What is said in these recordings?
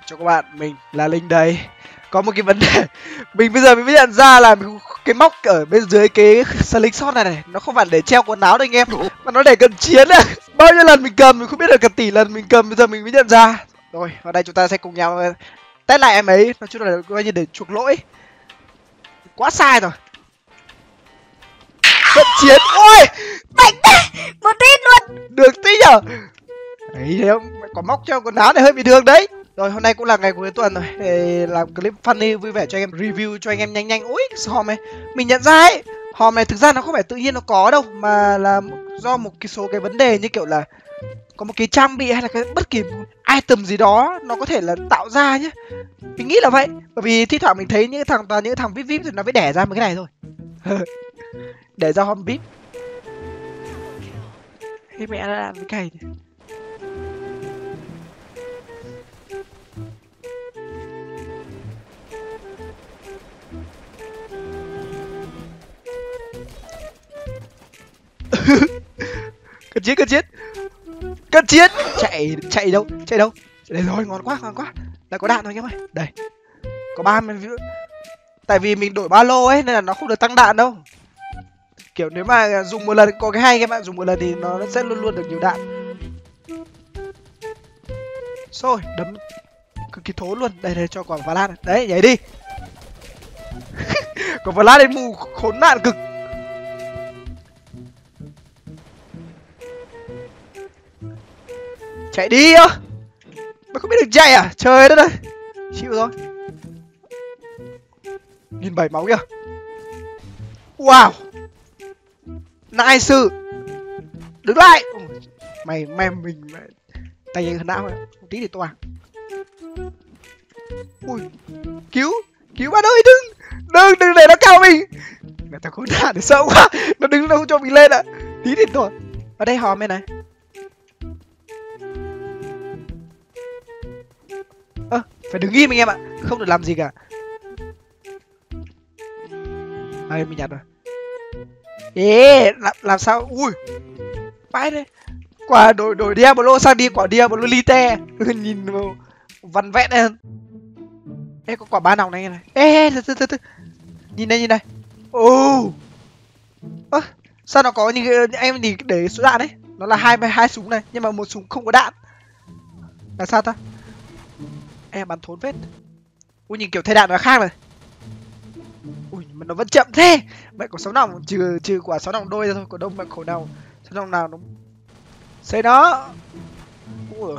Cho các bạn, mình là Linh đây. Có một cái vấn đề mình bây giờ mới nhận ra là cái móc ở bên dưới cái slingshot này nó không phải để treo quần áo đâu anh em, mà nó để cận chiến à. Bao nhiêu lần mình cầm mình không biết, là cả tỷ lần mình cầm, bây giờ mình mới nhận ra. Rồi ở đây chúng ta sẽ cùng nhau test lại em ấy, nói chung là coi như để chuộc lỗi, quá sai rồi. Cận chiến, ôi mạnh thế, một tít luôn. được tí nhở. Đấy thấy không, có móc treo quần áo này hơi bị thương đấy. Rồi hôm nay cũng là ngày cuối tuần rồi, để làm clip funny vui vẻ cho anh em, review cho anh em nhanh nhanh. Ui cái hòm này mình nhận ra ấy, hòm này thực ra nó không phải tự nhiên nó có đâu, mà là do một cái số cái vấn đề như kiểu là có một cái trang bị hay là cái bất kỳ item gì đó nó có thể là tạo ra nhá. Mình nghĩ là vậy, bởi vì thi thoảng mình thấy những thằng vip vip thì nó mới đẻ ra một cái này thôi. Để ra hòm vip. Thế mẹ nó làm cái này. Cận chiến chạy đâu đây rồi, ngon quá lại có đạn rồi anh em ơi. Đây có 30 view, tại vì mình đổi ba lô ấy nên là nó không được tăng đạn đâu. Kiểu nếu mà dùng một lần có cái hay, các bạn dùng một lần thì nó sẽ luôn luôn được nhiều đạn. Rồi đấm cực kỳ thốn luôn. Đây cho quả Vlad này. Đấy nhảy đi. Quả Vlad đến mù khốn nạn cực. Chạy đi á, mày không biết được chạy à? Trời đất ơi, chịu rồi. 1.700 máu kìa. Wow, nice. Đứng lại. Mày mình tay nhanh hơn não rồi, một tí thì toang. Ui, cứu bạn ơi, đừng để nó cao mình. Mẹ tao khốn nạn để sợ quá, nó đứng đâu cho mình lên ạ. Tí thì toang. Ở đây hòm bên này. Phải đứng im anh em ạ, không được làm gì cả. Đây mình nhặt rồi. Ê, làm sao? Ui, vãi đấy. Quả đổi Diablo sang đi quả Diablo Lite. Nhìn văn vẹn hơn. Ê, có quả ba nòng này này. Ê, từ. Nhìn đây. Ồ. Ơ, sao nó có như em nhìn để số đạn đấy? Nó là hai súng này, nhưng mà một súng không có đạn. Là sao ta? Em bắn thốn phết. Ui nhìn kiểu thay đạn nó khác này. Ui mà nó vẫn chậm thế. Mẹ có 6 nòng, trừ quả 6 nòng đôi ra thôi, còn đông mẹ khổ nào 6 nòng nào nó xây nó. Ui.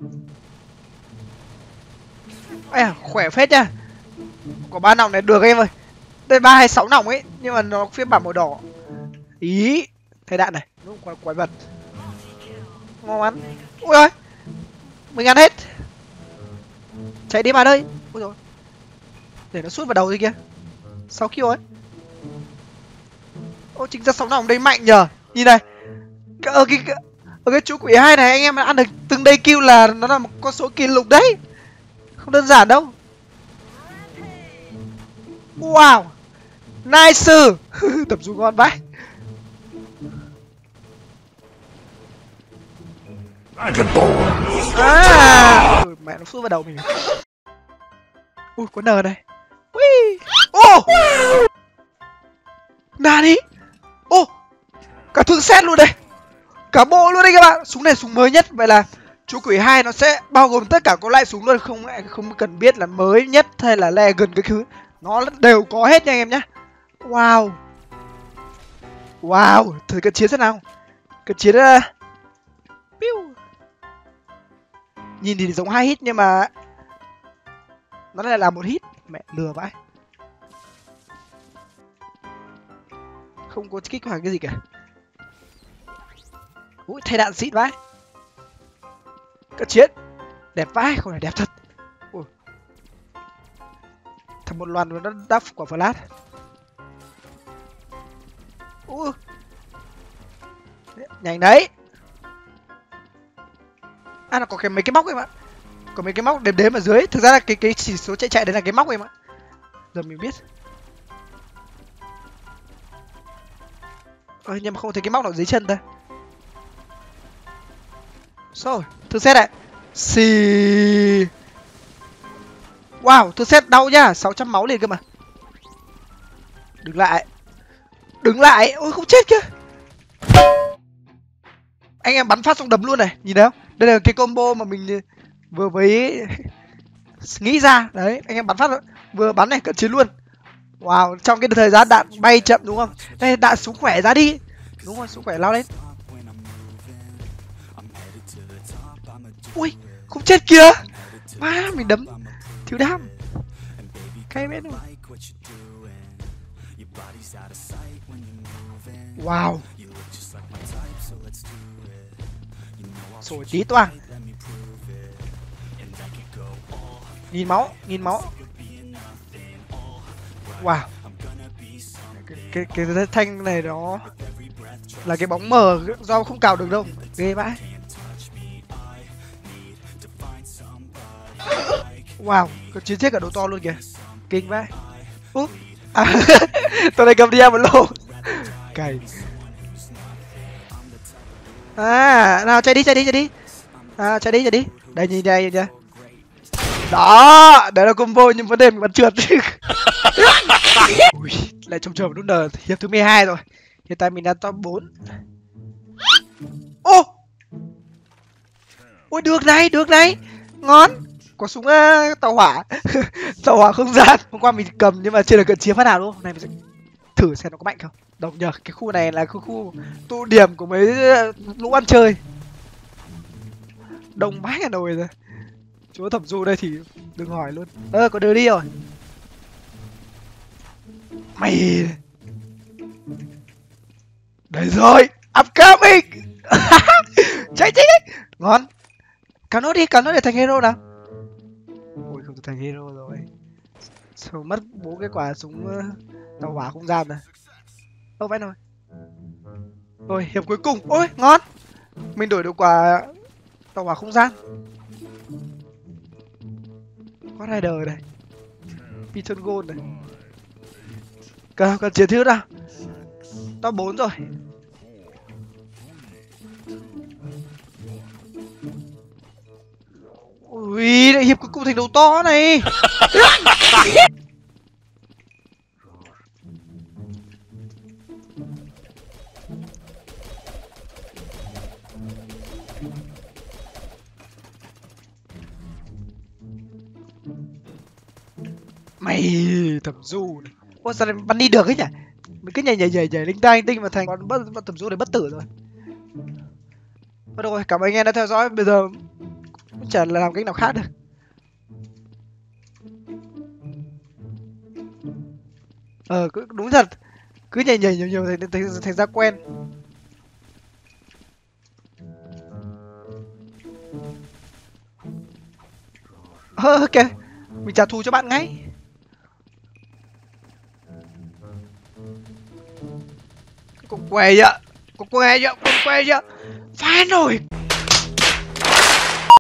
Ê, khỏe phết nha. Có 3 nòng này được em ơi. Đây 3 hay 6 nòng ấy, nhưng mà nó phiên bản màu đỏ. Ý, thay đạn này, nó quái vật. Ngon lắm. Ui ơi. Mình ăn hết. Chạy đi bạn ơi. Ôi rồi. Để nó sút vào đầu gì kia. 6 kill ấy. Ô chính ra 6 nòng đây mạnh nhờ. Nhìn này. Ở cái chú quỷ 2 này anh em ăn được từng đây kill là nó là một con số kỷ lục đấy. Không đơn giản đâu. Wow. Nice. Tập trung ngon vãi. À, mẹ nó sút vào đầu mình. Ui có N này. Ui. Ô. Nani. Ô. Cả thương xét luôn đây. Cả bộ luôn đây các bạn. Súng này súng mới nhất. Vậy là chú quỷ 2 nó sẽ bao gồm tất cả các loại súng luôn, không cần biết là mới nhất hay là legend cái thứ. Nó đều có hết nha anh em nhá. Wow. Wow, thử cận chiến xem nào. Cận chiến nhìn thì giống 2 hit nhưng mà nó lại là 1 hit. Mẹ lừa vãi. Không có kích hoạt cái gì cả. Ui thay đạn xịn vãi. Cận chiến đẹp vãi, không phải đẹp thật. Ui. Thằng một loạt nó đắp quả flash. Ui. Nhanh đấy. À nó có mấy cái móc em ạ. Có mấy cái móc đếm ở dưới. Thực ra là cái chỉ số chạy đấy là cái móc em ạ. Giờ mình biết. Nhưng mà không thấy cái móc nào dưới chân ta. Rồi, thử xét này. Xì. Wow, tôi xét đau nhá, 600 máu liền cơ mà. Đứng lại. Đứng lại, ôi không chết kia. Anh em bắn phát xong đấm luôn này, nhìn thấy không? Đây là cái combo mà mình vừa mới nghĩ ra. Đấy, anh em bắn phát vừa bắn này cận chiến luôn. Wow, trong cái thời gian đạn bay chậm đúng không? Đây, đạn súng khỏe ra đi. Đúng rồi, súng khỏe lao lên. Ui, không chết kìa. Má, mình đấm thiếu đam. Cái bên rồi. Wow. Sổi tí toang. Nhìn máu, nhìn máu. Wow. Cái thanh này nó là cái bóng mờ do không cào được đâu. Ghê vãi. Wow, có chiến chết cả độ to luôn kìa. Kinh vãi. Úp. À, tôi đây cầm đi một lô. Cày. À, nào chạy đi, chạy đi, chạy đi. À, chạy đi, chạy đi. Đây nhìn đây, nhìn đây. Đó, đấy là combo nhưng vấn đề mình bắn trượt. Ui, lại trông nút nở hiệp thứ 12 rồi. Hiện tại mình đang top 4. Ô. Ôi được này. Ngon. Có súng tàu hỏa. Tàu hỏa không gian. Hôm qua mình cầm nhưng mà chưa được cận chiến phát nào luôn. Hôm nay mình sẽ thử xem nó có mạnh không. Đồng nhờ, cái khu này là khu tụ điểm của mấy lũ ăn chơi. Đông bái Hà Nội rồi. Chúa thẩm du đây thì đừng hỏi luôn. Có đưa đi rồi. Mày. Đấy rồi, upcoming. Chạy. Ngon. Cắn nốt đi, để thành hero nào. Ôi không thành hero rồi. Sao mất 4 cái quả súng tàu hỏa không gian này. Ô vãi rồi. Rồi, hiệp cuối cùng. Ôi, ngon. Mình đổi được quả tàu hỏa không gian. Có Rider này. Python Gold này. Cần chiến thứ nào. Top 4 rồi. Ui, lại hiệp cuối cùng thành đầu to này. Mày thẩm du này. Ôi sao lại bắn đi được ấy nhỉ? Mình cứ nhảy linh tinh mà thành con thẩm du này bất tử rồi. Thôi được rồi, cảm ơn anh em đã theo dõi. Bây giờ cũng chả làm cách nào khác được. Đúng thật. Cứ nhảy nhiều thành ra quen. Ok. Mình trả thù cho bạn ngay. Con què vậy? Phá nổi.